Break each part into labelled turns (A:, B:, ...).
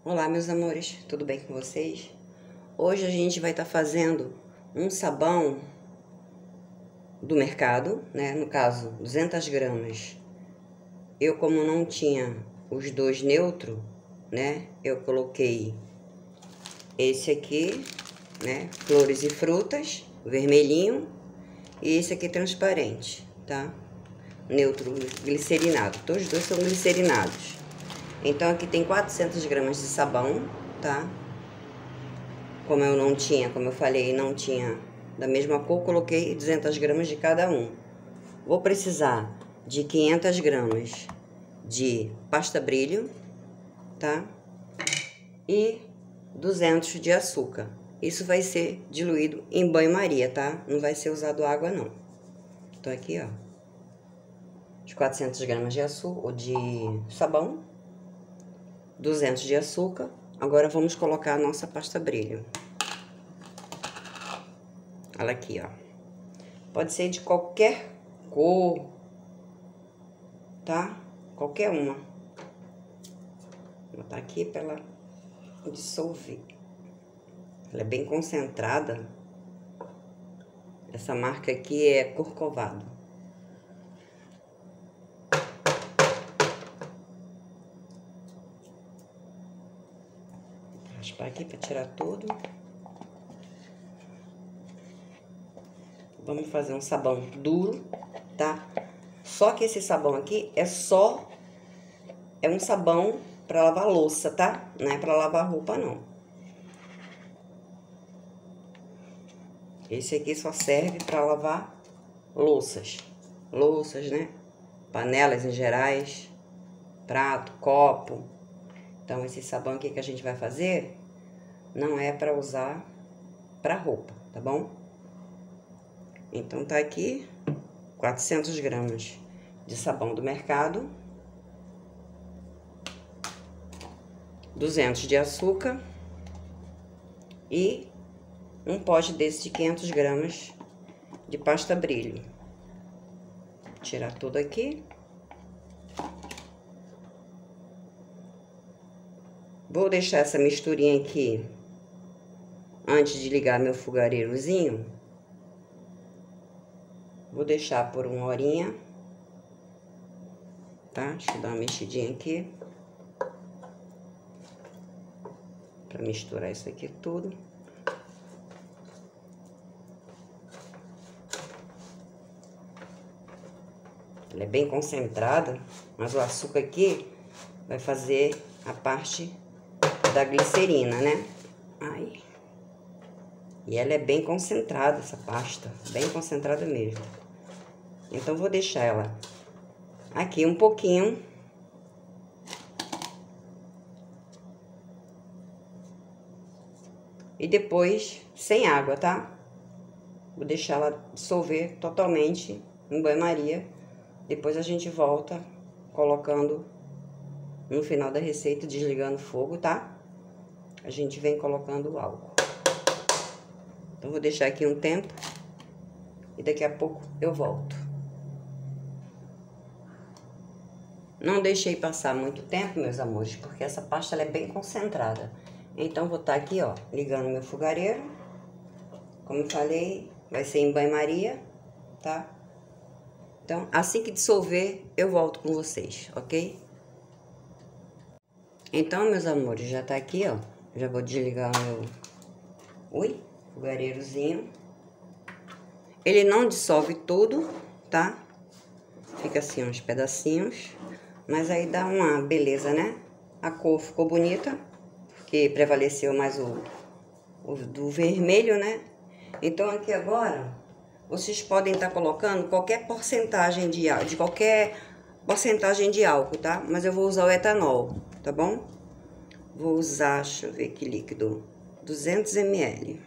A: Olá, meus amores, tudo bem com vocês? Hoje a gente vai estar fazendo um sabão do mercado, né? No caso, 200 gramas. Eu, como não tinha os dois neutro, né? Eu coloquei esse aqui, né? Flores e frutas, vermelhinho, e esse aqui transparente, tá? Neutro glicerinado, todos os dois são glicerinados. Então, aqui tem 400 gramas de sabão, tá? Como eu não tinha, como eu falei, não tinha da mesma cor, coloquei 200 gramas de cada um. Vou precisar de 500 gramas de pasta brilho, tá? E 200 de açúcar. Isso vai ser diluído em banho-maria, tá? Não vai ser usado água, não. Então, aqui, ó. Os 400 gramas de açúcar, ou de sabão. 200 de açúcar. Agora, vamos colocar a nossa pasta brilho. Olha aqui, ó. Pode ser de qualquer cor, tá? Qualquer uma. Vou botar aqui pra ela dissolver. Ela é bem concentrada. Essa marca aqui é Corcovado. Vou raspar aqui pra tirar tudo. Vamos fazer um sabão duro, tá? Só que esse sabão aqui é um sabão pra lavar louça, tá? Não é pra lavar roupa, não. Esse aqui só serve pra lavar louças. Louças, né? Panelas em gerais, prato, copo. Então, esse sabão aqui que a gente vai fazer não é pra usar pra roupa, tá bom? Então, tá aqui 400 gramas de sabão do mercado, 200 de açúcar e um pote desse de 500 gramas de pasta brilho. Vou tirar tudo aqui. Vou deixar essa misturinha aqui antes de ligar meu fogareirozinho. Vou deixar por 1 horinha, tá? Deixa eu dar uma mexidinha aqui. Pra misturar isso aqui tudo. Ela é bem concentrada, mas o açúcar aqui vai fazer a parte da glicerina, né? Aí. E ela é bem concentrada, essa pasta, bem concentrada mesmo. Então, vou deixar ela aqui um pouquinho. E depois, sem água, tá? Vou deixar ela dissolver totalmente em banho-maria. Depois a gente volta colocando no final da receita, desligando o fogo, tá? A gente vem colocando o álcool. Então, vou deixar aqui um tempo e daqui a pouco eu volto. Não deixei passar muito tempo, meus amores, porque essa pasta ela é bem concentrada. Então, vou estar aqui, ó, ligando meu fogareiro. Como eu falei, vai ser em banho-maria, tá? Então, assim que dissolver, eu volto com vocês, ok? Então, meus amores, já tá aqui, ó. Já vou desligar o meu fogareirozinho. Ele não dissolve tudo, tá? Fica assim, uns pedacinhos. Mas aí dá uma beleza, né? A cor ficou bonita, porque prevaleceu mais o do vermelho, né? Então, aqui agora, vocês podem estar colocando qualquer porcentagem de qualquer porcentagem de álcool, tá? Mas eu vou usar o etanol, tá bom? Vou usar, deixa eu ver que líquido, 200 ml.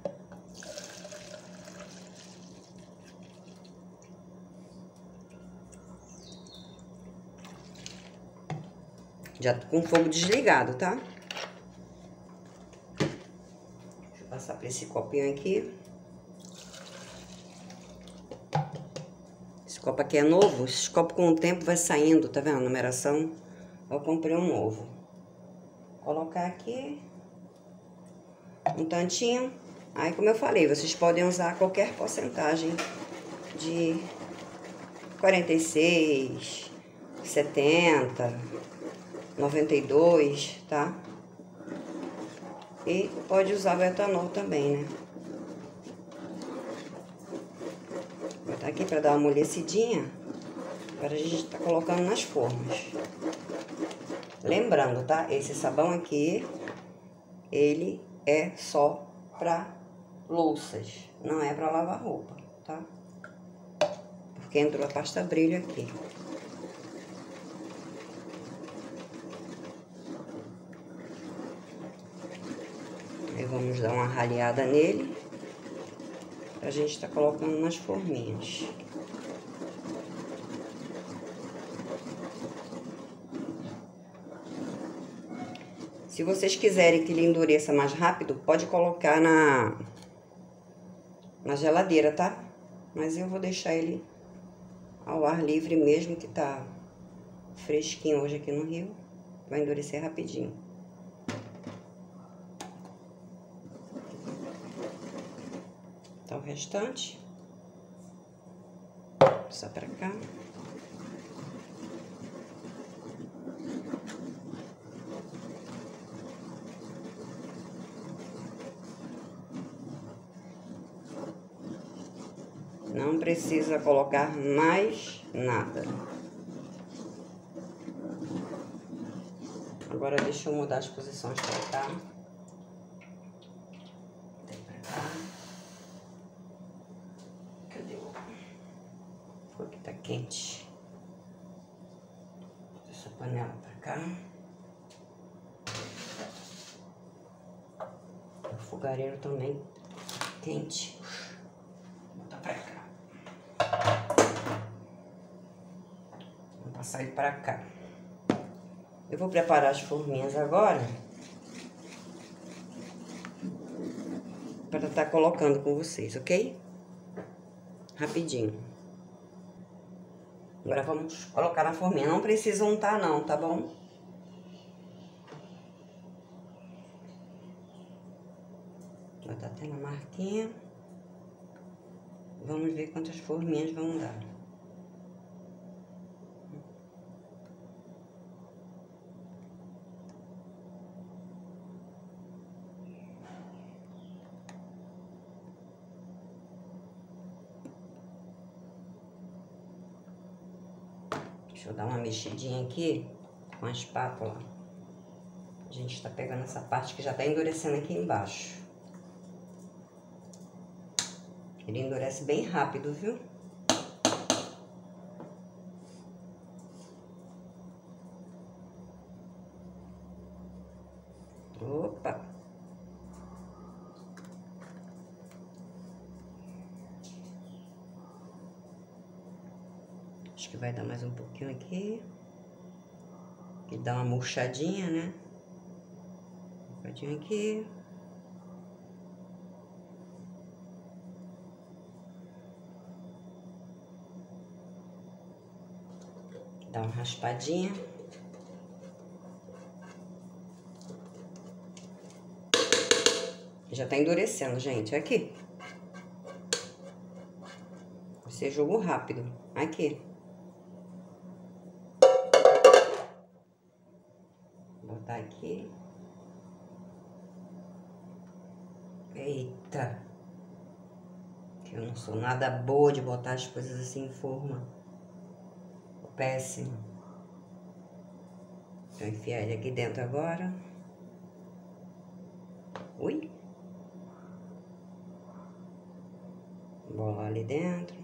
A: Já com o fogo desligado, tá? Deixa eu passar pra esse copinho aqui. Esse copo aqui é novo. Esse copo com o tempo vai saindo, tá vendo? A numeração. Eu comprei um novo. colocar aqui um tantinho. Aí, como eu falei, vocês podem usar qualquer porcentagem de 46, 70, 92, tá? E pode usar o etanol também, né? Vou botar aqui para dar uma amolecidinha. Agora a gente tá colocando nas formas. Lembrando, tá? Esse sabão aqui, ele é só pra louças, não é pra lavar roupa, tá? Porque entrou a pasta brilho aqui. Aí vamos dar uma raleada nele, pra gente tá colocando nas forminhas. Se vocês quiserem que ele endureça mais rápido, pode colocar na geladeira, tá? Mas eu vou deixar ele ao ar livre mesmo, que tá fresquinho hoje aqui no Rio. Vai endurecer rapidinho. Tá o restante. Só pra cá. Não precisa colocar mais nada. Agora deixa eu mudar as posições pra cá. Cadê o... Aqui tá quente. Deixa a panela pra cá. O fogareiro também quente. Vou botar pra cá. Vou passar ele pra cá. Eu vou preparar as forminhas agora para estar colocando com vocês, ok? Rapidinho. Agora vamos colocar na forminha. Não precisa untar não, tá bom? Já tá tendo a marquinha. Vamos ver quantas forminhas vão dar. Deixa eu dar uma mexidinha aqui com a espátula. A gente tá pegando essa parte que já tá endurecendo aqui embaixo. Ele endurece bem rápido, viu? Opa! Acho que vai dar mais um pouquinho aqui. Que dá uma murchadinha, né? Um bocadinho aqui. Dá uma raspadinha. Já tá endurecendo, gente. Aqui. Você jogou rápido. Aqui. Vou botar aqui. Eita. Eu não sou nada boa de botar as coisas assim em forma. Péssimo. Vou enfiar ele aqui dentro agora. Ui. Bolar ali dentro.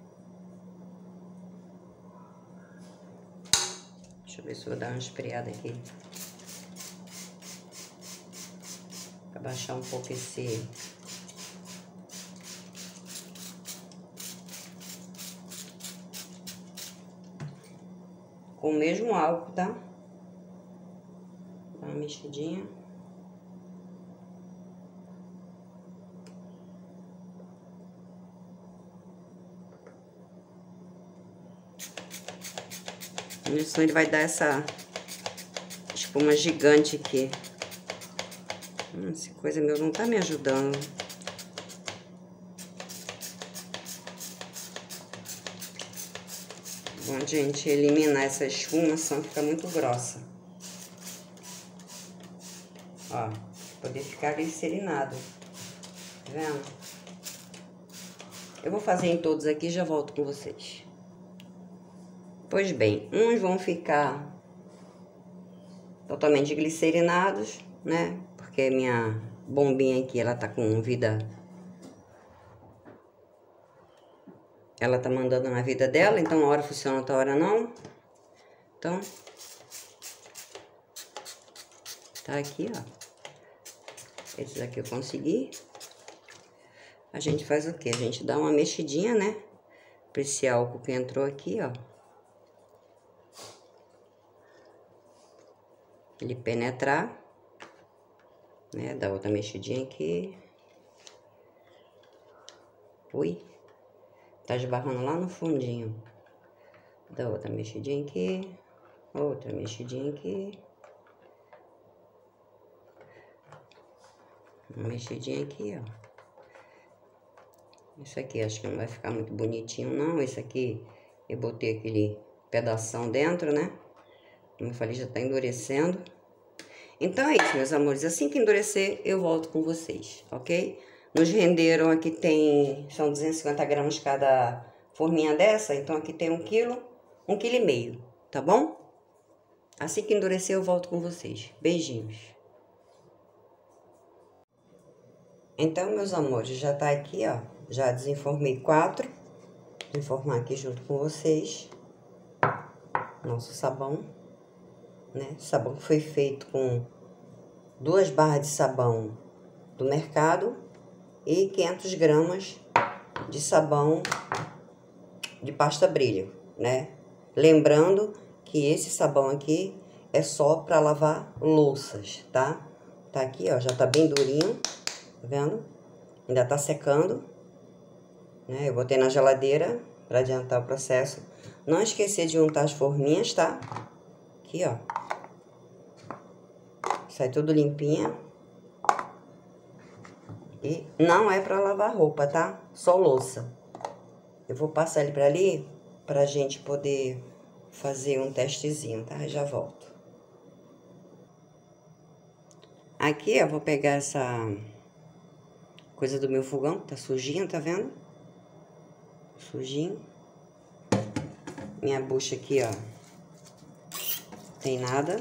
A: Deixa eu ver se eu vou dar uma esfriada aqui. Pra baixar um pouco esse... Com o mesmo álcool, tá? Dá uma mexidinha. Senão ele vai dar essa espuma gigante aqui. Essa coisa meu não tá me ajudando. Bom, gente, eliminar essa espuma, senão fica muito grossa. Ó, poder ficar glicerinado. Tá vendo? Eu vou fazer em todos aqui e já volto com vocês. Pois bem, uns vão ficar totalmente glicerinados, né? Porque minha bombinha aqui, ela tá com vida... Ela tá mandando na vida dela, então uma hora funciona, outra hora não. Então, tá aqui, ó. Esses aqui eu consegui. A gente faz o quê? A gente dá uma mexidinha, né? Pra esse álcool que entrou aqui, ó. Ele penetrar, né? Dá outra mexidinha aqui. Ui. Tá esbarrando lá no fundinho. Dá outra mexidinha aqui. Outra mexidinha aqui. Uma mexidinha aqui, ó. Isso aqui acho que não vai ficar muito bonitinho, não. Esse aqui eu botei aquele pedação dentro, né? Como eu falei, já tá endurecendo. Então é isso, meus amores. Assim que endurecer, eu volto com vocês, ok? Nos renderam, aqui são 250 gramas cada forminha dessa. Então aqui tem 1 quilo, 1,5 kg, tá bom? Assim que endurecer, eu volto com vocês. Beijinhos. Então, meus amores, já tá aqui, ó. Já desenformei 4. Vou informar aqui junto com vocês. Nosso sabão, né? Sabão que foi feito com 2 barras de sabão do mercado e 500 gramas de sabão de pasta brilho, né? Lembrando que esse sabão aqui é só para lavar louças, tá? Tá aqui, ó, já tá bem durinho, tá vendo? Ainda tá secando, né? Eu botei na geladeira para adiantar o processo. Não esquecer de untar as forminhas, tá? Aqui, ó. Sai tudo limpinha. E não é para lavar roupa, tá? Só louça. Eu vou passar ele para ali pra gente poder fazer um testezinho, tá? Já volto. Aqui, eu vou pegar essa coisa do meu fogão, tá sujinho, tá vendo? Sujinho. Minha bucha aqui, ó, tem nada.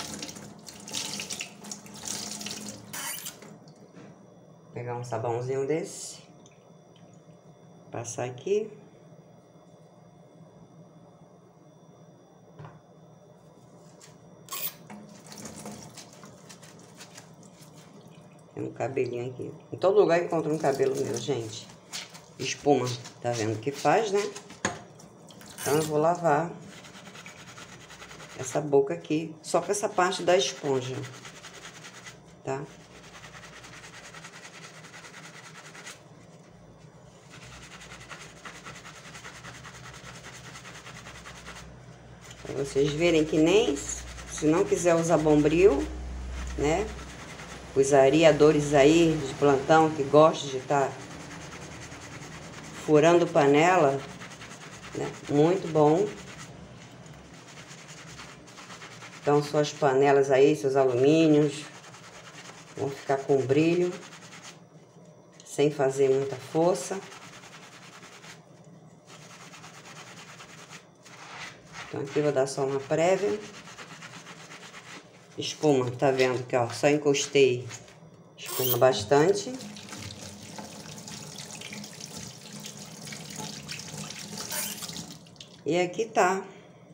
A: Vou pegar um sabãozinho desse. Passar aqui. Tem um cabelinho aqui. Em todo lugar encontro um cabelo meu, gente. Espuma, tá vendo que faz, né? Então, eu vou lavar essa boca aqui, só com essa parte da esponja, tá? Pra vocês verem que nem, se não quiser usar Bombril, né? Os areadores aí de plantão que gostam de estar furando panela, né? Muito bom. Então, suas panelas aí, seus alumínios, vão ficar com brilho, sem fazer muita força. Então, aqui eu vou dar só uma prévia. Espuma, tá vendo que, ó, só encostei, espuma bastante. E aqui tá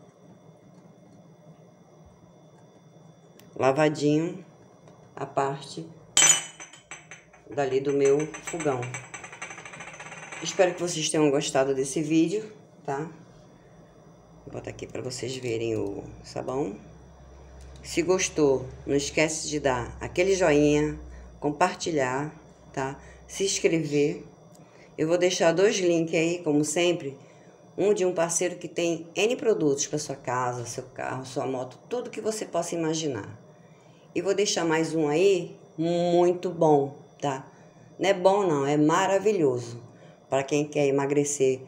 A: lavadinho a parte dali do meu fogão. Espero que vocês tenham gostado desse vídeo, tá? Vou botar aqui para vocês verem o sabão. Se gostou, não esquece de dar aquele joinha, compartilhar, tá? Se inscrever. Eu vou deixar 2 links aí, como sempre. Um de um parceiro que tem N produtos para sua casa, seu carro, sua moto, tudo que você possa imaginar. E vou deixar mais um aí, muito bom, tá? Não é bom não, é maravilhoso. Para quem quer emagrecer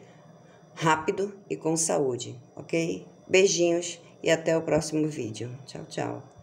A: rápido e com saúde, ok? Beijinhos e até o próximo vídeo. Tchau, tchau.